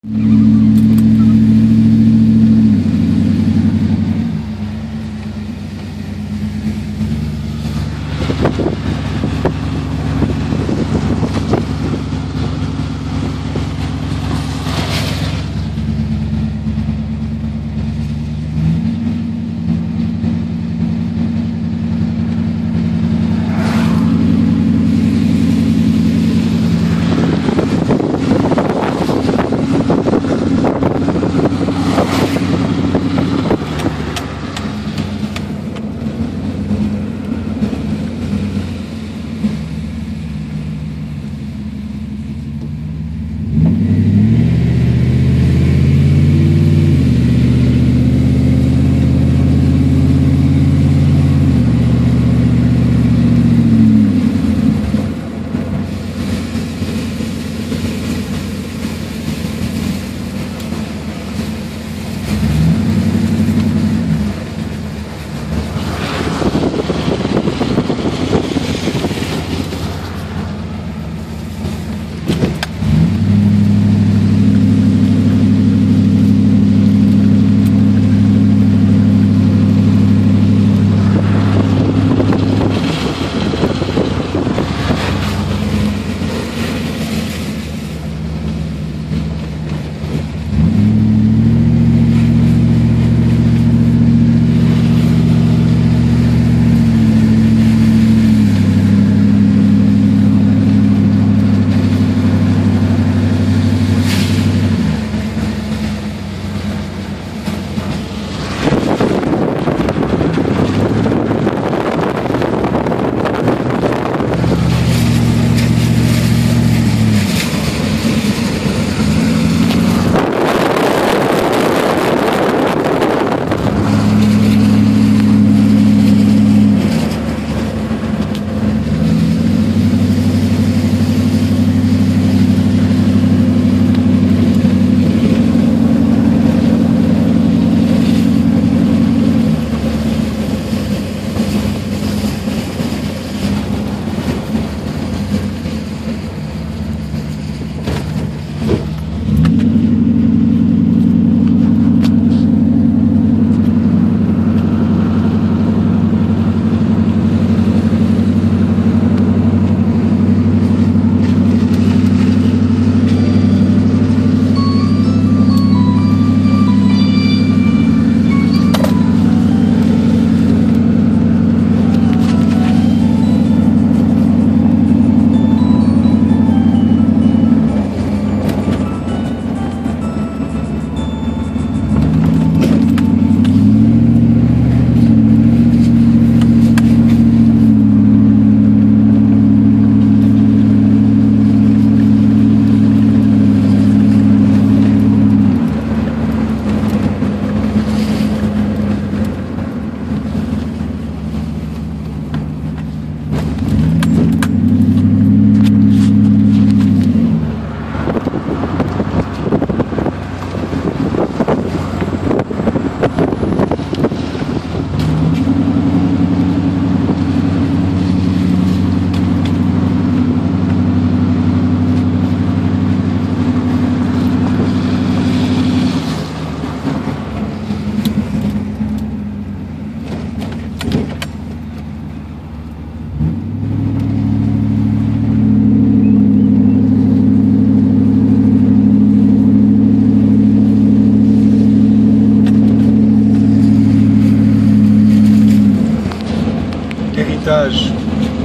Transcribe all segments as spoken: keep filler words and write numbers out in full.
Héritage.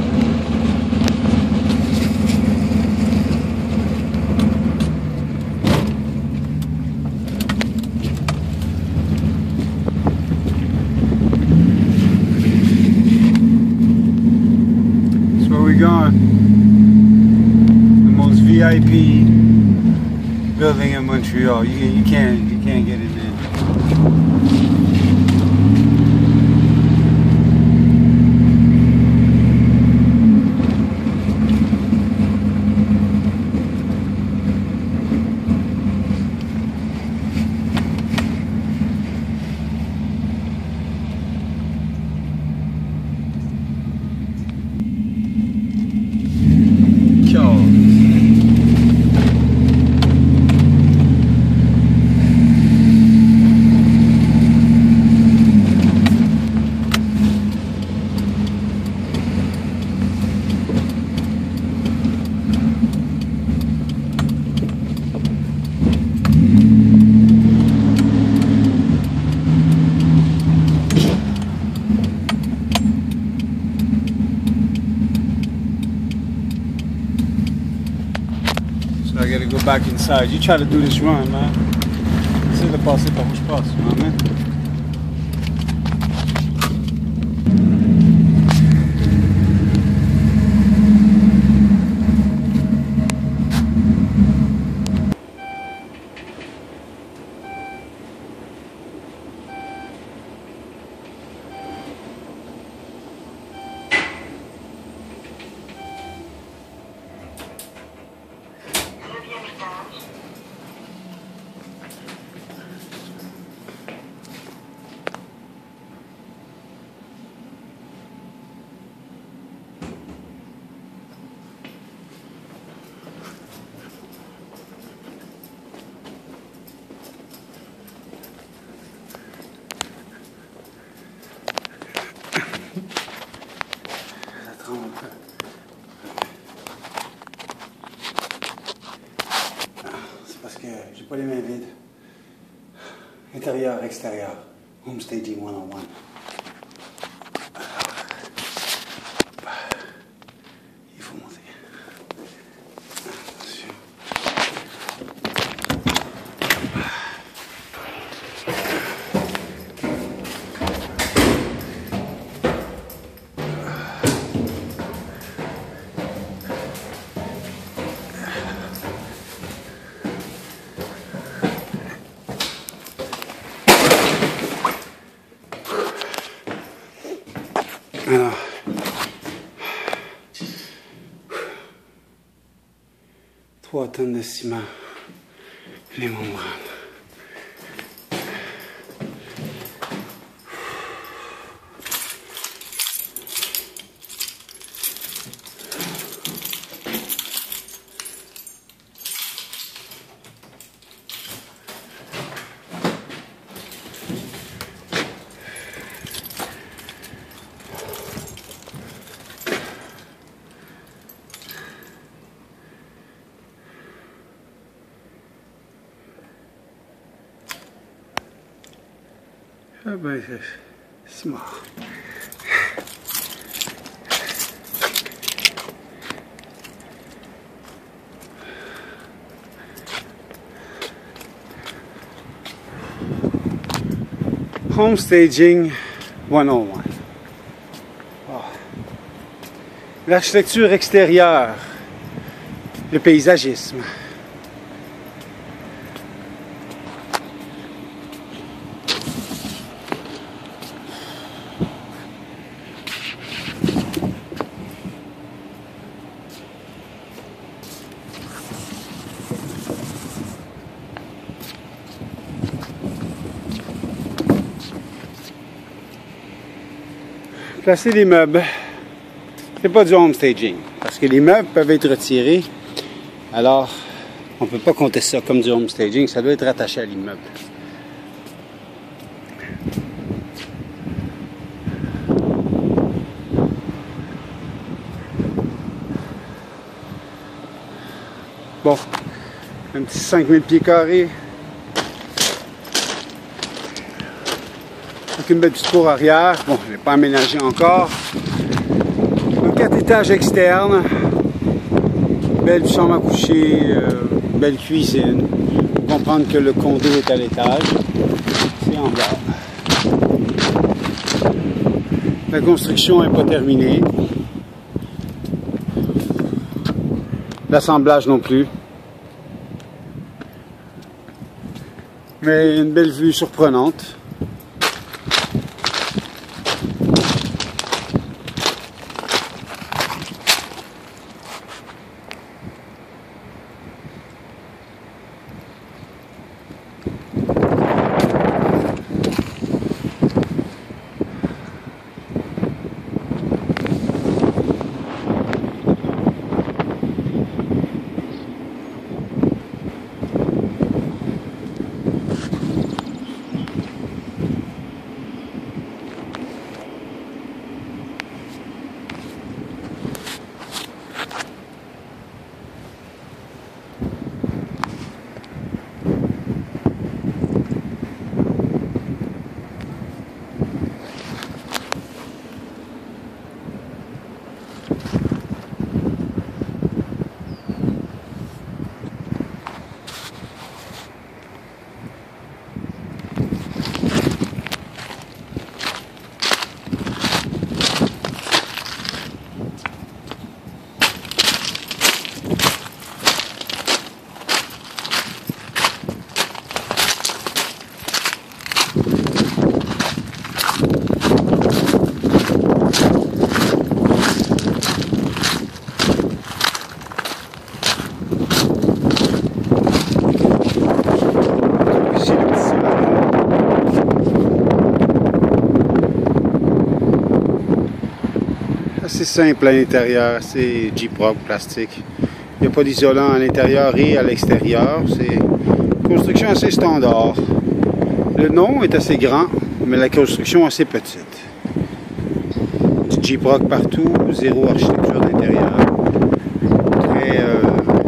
That's where we're going. The most V I P building in Montreal. You, you can't you can't get it in. back inside. You try to do this run, man. Essaye de passer par où je passe, you know what I mean? C'est parce que j'ai pas les mains vides. Intérieur, extérieur. Home staging one on one. Il faut monter. Attention. Alors, trois tonnes de ciment, les membranes. Ah ben, c'est mort. Home staging one oh one. Oh. L'architecture extérieure, le paysagisme. Placer les meubles, c'est pas du home staging, parce que les meubles peuvent être retirés, alors on peut pas compter ça comme du home staging, ça doit être attaché à l'immeuble. Bon, un petit cinq mille pieds carrés. Avec une belle petite cour arrière. Bon, je n'ai pas aménagé encore. Un quatre étages externes. Belle chambre à coucher, euh, belle cuisine. Il faut comprendre que le condo est à l'étage. C'est en bas. La construction n'est pas terminée. L'assemblage non plus. Mais une belle vue surprenante. simple à l'intérieur, c'est Gyproc plastique. Il n'y a pas d'isolant à l'intérieur et à l'extérieur. C'est une construction assez standard. Le nom est assez grand, mais la construction assez petite. Du Gyproc partout, zéro architecture d'intérieur. Très, euh,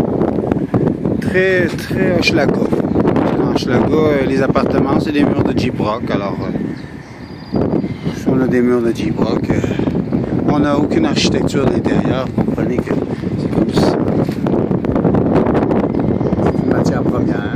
très, très Hochelaga. En Hochelaga, les appartements, c'est des murs de Gyproc. Alors, euh, si on a des murs de Gyproc, euh, on n'a aucune architecture d'intérieur. Vous comprenez que c'est comme ça. C'est une matière première.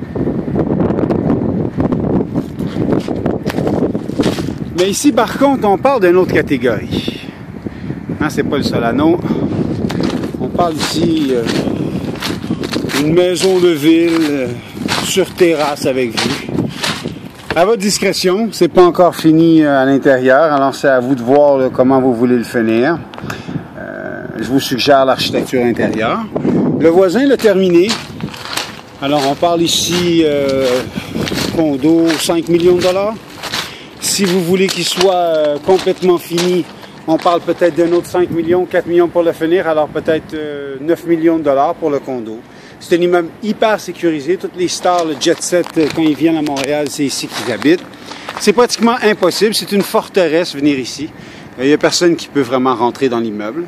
Mais ici, par contre, on parle d'une autre catégorie. Hein, c'est pas le Solano. On parle ici euh, d'une maison de ville euh, sur terrasse avec vue. À votre discrétion, c'est pas encore fini euh, à l'intérieur, alors c'est à vous de voir là, comment vous voulez le finir. Euh, je vous suggère l'architecture intérieure. Le voisin l'a terminé. Alors on parle ici euh, condo cinq millions de dollars. Si vous voulez qu'il soit euh, complètement fini, on parle peut-être d'un autre cinq millions, quatre millions pour le finir, alors peut-être euh, neuf millions de dollars pour le condo. C'est un immeuble hyper sécurisé. Toutes les stars, le jet set, quand ils viennent à Montréal, c'est ici qu'ils habitent. C'est pratiquement impossible. C'est une forteresse venir ici. Il n'y a personne qui peut vraiment rentrer dans l'immeuble.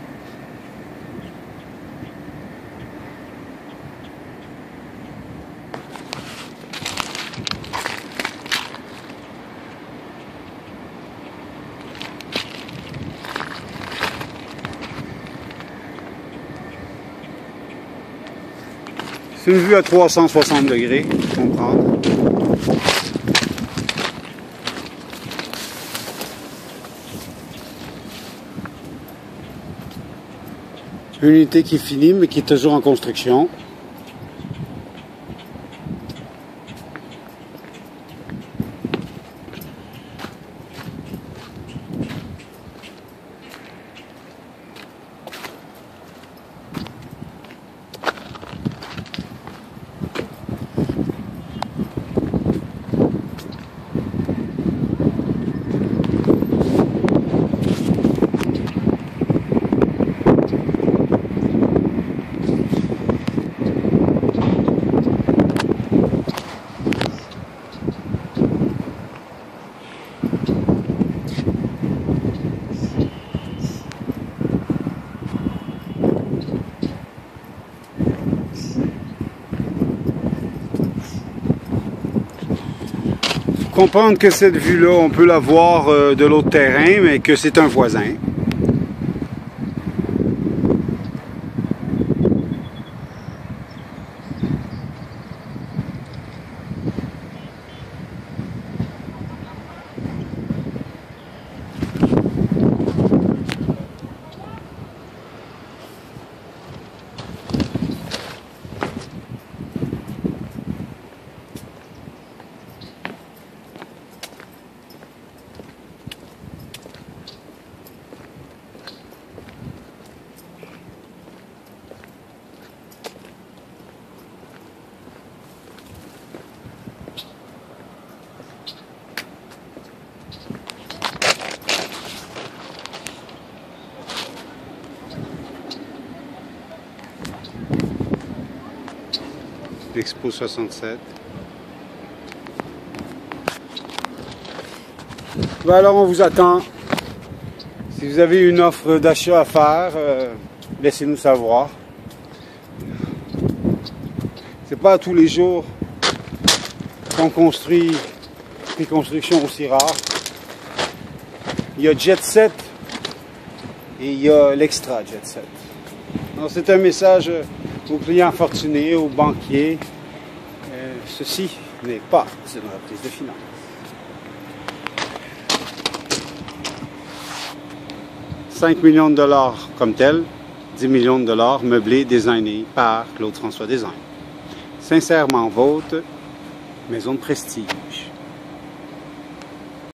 C'est une vue à trois cent soixante degrés, pour comprendre. Une unité qui est finie, mais qui est toujours en construction. Comprendre que cette vue-là, on peut la voir euh, de l'autre terrain, mais que c'est un voisin. Expo soixante-sept. Ben alors on vous attend. Si vous avez une offre d'achat à faire, euh, laissez-nous savoir. C'est pas tous les jours qu'on construit des constructions aussi rares. Il y a Jet Set et il y a l'extra Jet Set. Alors c'est un message aux clients fortunés, aux banquiers. Euh, ceci n'est pas une reprise de finances. cinq millions de dollars comme tel, dix millions de dollars meublés, designés par Claude François Design. Sincèrement vôtre, maison de prestige.